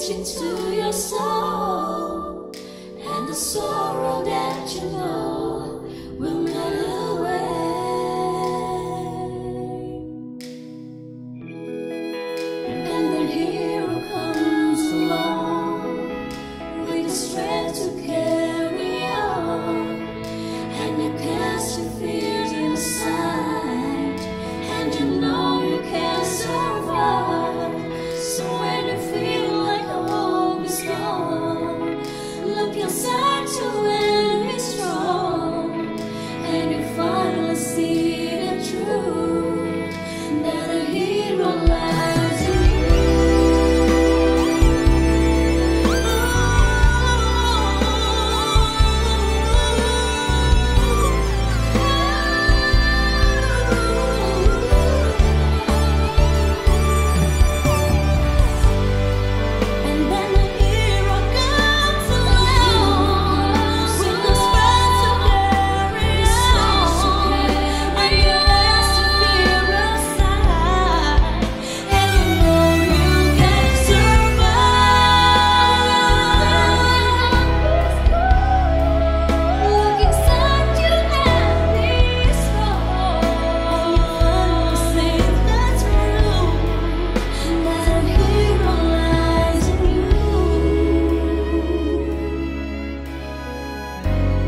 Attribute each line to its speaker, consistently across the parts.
Speaker 1: reach into your soul, and the sorrow that you know will melt away. And the hero comes along with the strength to carry on, and you cast your fears inside, and you know you can survive. So when you feel like hope is gone, look inside you and be strong, and you finally see the truth, that a hero lies in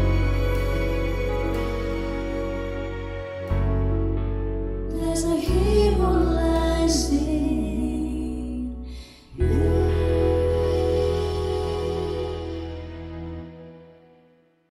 Speaker 1: there's a hero.